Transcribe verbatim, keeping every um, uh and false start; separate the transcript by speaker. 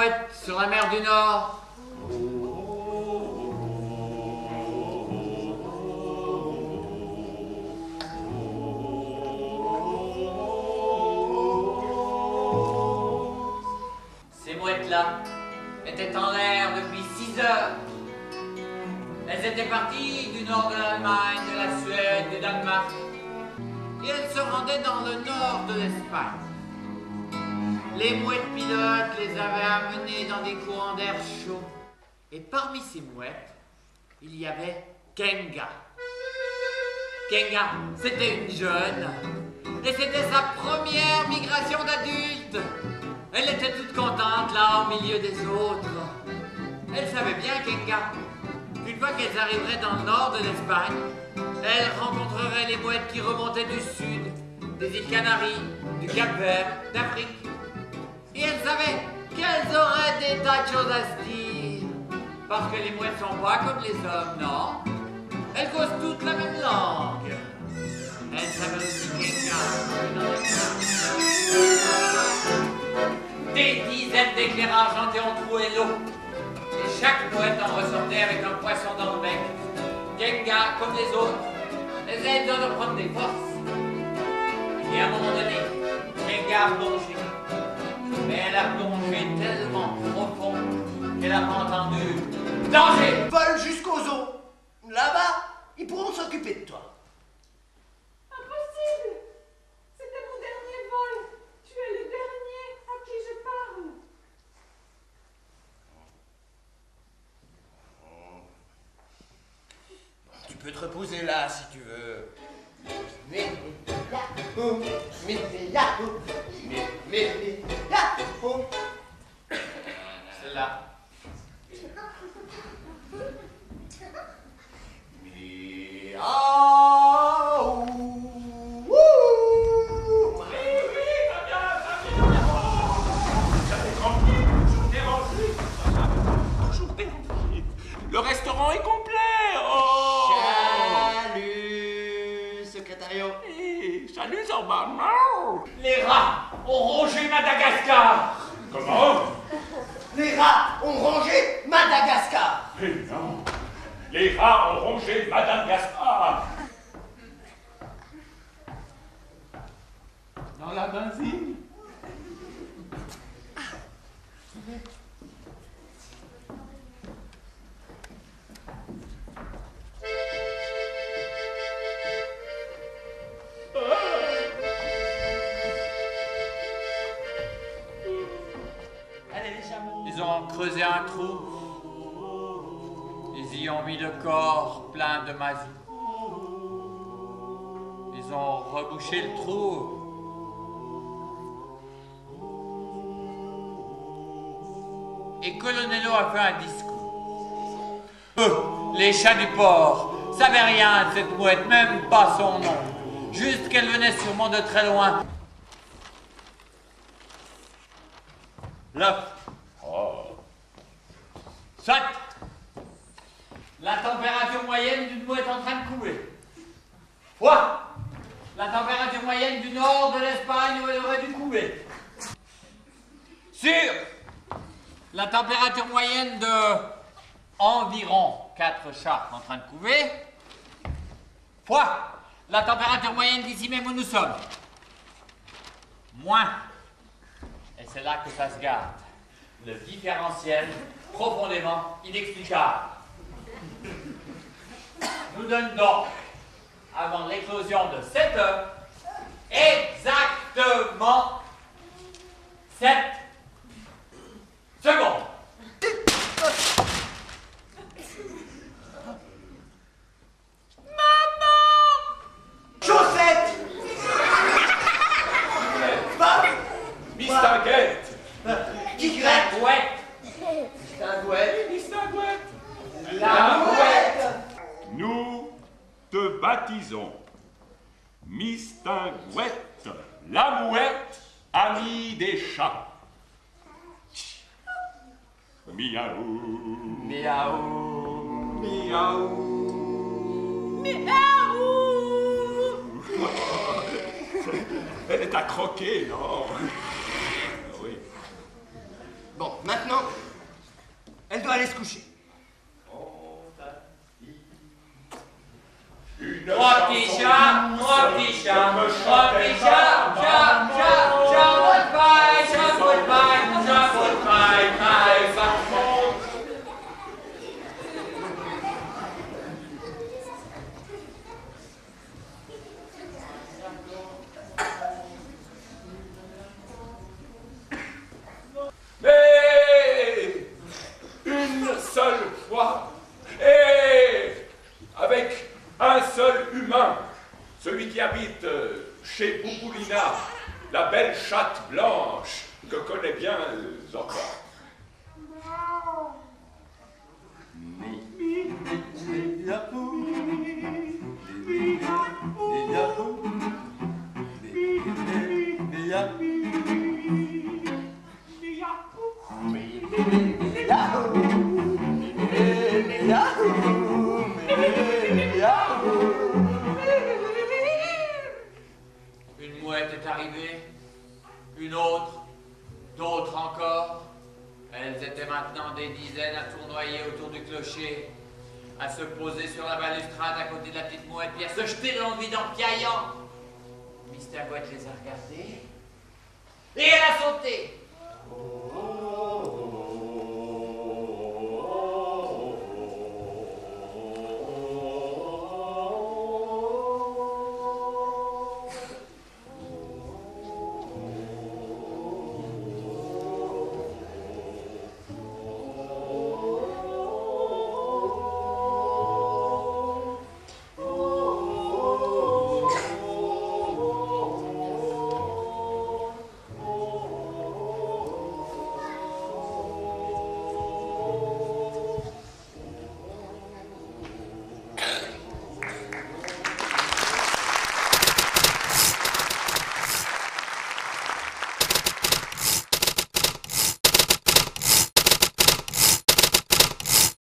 Speaker 1: mouettes sur la mer du Nord. Ces mouettes-là étaient en l'air depuis six heures. Elles étaient parties du nord de l'Allemagne, de la Suède, du Danemark. Et elles se rendaient dans le nord de l'Espagne. Les mouettes pilotes les avaient amenées dans des courants d'air chaud. Et parmi ces mouettes, il y avait Kenga. Kenga, c'était une jeune. Et c'était sa première migration d'adulte. Elle était toute contente là, au milieu des autres. Elle savait bien, Kenga, qu'une fois qu'elles arriveraient dans le nord de l'Espagne, elles rencontreraient les mouettes qui remontaient du sud, des îles Canaries, du Cap-Vert, d'Afrique. Et elles savaient qu'elles auraient des tas de choses à se dire. Parce que les mouettes sont pas comme les hommes, non? Elles causent toutes la même langue. Elles savaient aussi Kenga. Des dizaines d'éclairages argentés ont troué l'eau. Et chaque mouette en ressortait avec un poisson dans le bec. Kenga, comme les autres, les aide à reprendre des forces. Et à un moment donné, Kenga a plongé. Mais elle a plongé tellement profond qu'elle n'a pas entendu danger.
Speaker 2: Vole jusqu'aux eaux. Là-bas, ils pourront s'occuper de toi.
Speaker 3: Impossible. C'était mon dernier vol. Tu es le dernier à qui je parle.
Speaker 2: Tu peux te reposer là si tu veux. Mais là-haut, mais là-haut, mais mais là-haut.
Speaker 1: C'est là.
Speaker 2: Miaou. Wouh.
Speaker 4: Oui, oui, ça vient, ça vient. Ça fait tranquille, toujours dérangé. Toujours dérangé. Le restaurant est complet. Oh.
Speaker 2: Salut, secrétariat.
Speaker 4: Hey, salut, Zorban.
Speaker 1: Les rats ont rongé Madagascar.
Speaker 4: Comment?
Speaker 2: Les rats ont rongé Madagascar.
Speaker 4: Mais non. Les rats ont rongé Madagascar. Dans la benzine.
Speaker 1: Ils ont creusé un trou. Ils y ont mis le corps plein de mazout. Ils ont rebouché le trou. Et Colonello a fait un discours. Eux, les chats du port, savaient rien de cette mouette, même pas son nom. Juste qu'elle venait sûrement de très loin. Là.
Speaker 4: Oh.
Speaker 1: Soit. La température moyenne d'une mouette en train de couler. Fois. La température moyenne du nord de l'Espagne où elle aurait dû couler. Sur. La température moyenne de environ quatre chats en train de couver. Fois. La température moyenne d'ici même où nous sommes. Moins. Et c'est là que ça se garde. Le différentiel profondément inexplicable nous donne donc, avant l'éclosion de sept heures, exactement sept secondes.
Speaker 2: Chaussette. Va.
Speaker 4: Mistinguette.
Speaker 2: Tigrette.
Speaker 1: Ouais.
Speaker 2: Mistinguette.
Speaker 4: Mistinguette.
Speaker 1: La mouette.
Speaker 4: Nous te baptisons Mistinguette, la mouette, amie des chats. Miaou.
Speaker 1: Miaou.
Speaker 4: Miaou.
Speaker 3: Miaou.
Speaker 4: Elle t'a croqué, non? Oui.
Speaker 2: Bon, maintenant, doit aller se coucher.
Speaker 4: Une
Speaker 1: Trois petits chats, trois petits chats, trois petits chats, chat, chat, chapeau de paille, chapeau de paille, chapeau de paille, paille, ça monte.
Speaker 4: Mais une seule fois, et avec un seul humain, celui qui habite chez Bouboulina, la belle chatte blanche que connaît bien Zorba.
Speaker 1: Une mouette est arrivée, une autre, d'autres encore. Elles étaient maintenant des dizaines à tournoyer autour du clocher, à se poser sur la balustrade à côté de la petite mouette, puis à se jeter dans le vide en piaillant. Mister Mouette les a regardées, et elle a sauté.